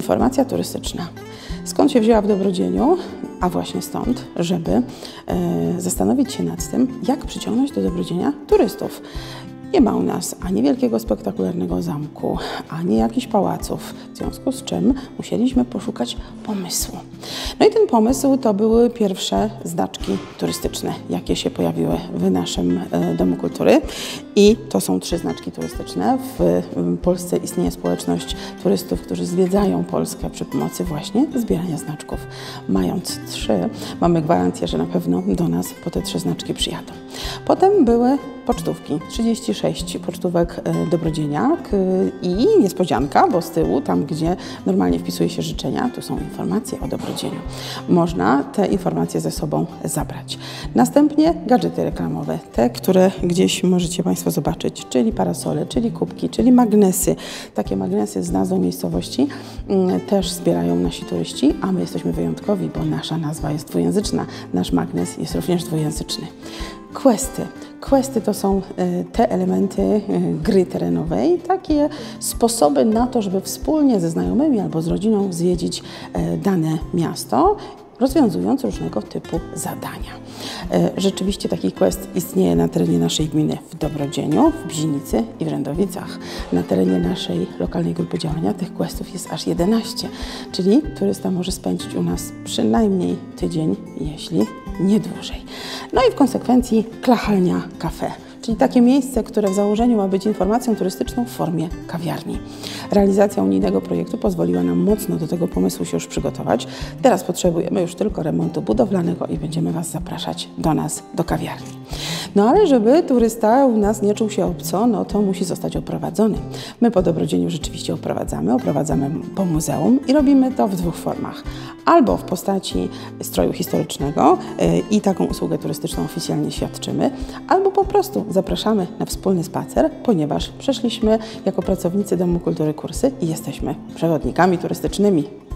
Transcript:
informacja turystyczna. Skąd się wzięła w Dobrodzieniu? A właśnie stąd, żeby zastanowić się nad tym, jak przyciągnąć do Dobrodzienia turystów. Nie ma u nas ani wielkiego, spektakularnego zamku, ani jakichś pałaców, w związku z czym musieliśmy poszukać pomysłu. No i ten pomysł to były pierwsze znaczki turystyczne, jakie się pojawiły w naszym Domu Kultury. I to są 3 znaczki turystyczne. W Polsce istnieje społeczność turystów, którzy zwiedzają Polskę przy pomocy właśnie zbierania znaczków. Mając 3, mamy gwarancję, że na pewno do nas po te 3 znaczki przyjadą. Potem były pocztówki, 36 pocztówek Dobrodzieniak i niespodzianka, bo z tyłu, tam gdzie normalnie wpisuje się życzenia, tu są informacje o Dobrodzieniu. Można te informacje ze sobą zabrać. Następnie gadżety reklamowe, te, które gdzieś możecie Państwo zobaczyć, czyli parasole, czyli kubki, czyli magnesy. Takie magnesy z nazwą miejscowości też zbierają nasi turyści, a my jesteśmy wyjątkowi, bo nasza nazwa jest dwujęzyczna. Nasz magnes jest również dwujęzyczny. Questy. Questy to są te elementy gry terenowej, takie sposoby na to, żeby wspólnie ze znajomymi albo z rodziną zwiedzić dane miasto, rozwiązując różnego typu zadania. Rzeczywiście taki quest istnieje na terenie naszej gminy w Dobrodzieniu, w Bzinicy i w Rzędowicach. Na terenie naszej lokalnej grupy działania tych questów jest aż 11, czyli turysta może spędzić u nas przynajmniej tydzień, jeśli nie dłużej. No i w konsekwencji Klachalnia Cafe, czyli takie miejsce, które w założeniu ma być informacją turystyczną w formie kawiarni. Realizacja unijnego projektu pozwoliła nam mocno do tego pomysłu się już przygotować. Teraz potrzebujemy już tylko remontu budowlanego i będziemy Was zapraszać do nas, do kawiarni. No ale żeby turysta u nas nie czuł się obco, no to musi zostać oprowadzony. My po Dobrodzieniu rzeczywiście oprowadzamy po muzeum i robimy to w 2 formach. Albo w postaci stroju historycznego i taką usługę turystyczną oficjalnie świadczymy, albo po prostu zapraszamy na wspólny spacer, ponieważ przeszliśmy jako pracownicy Domu Kultury kursy i jesteśmy przewodnikami turystycznymi.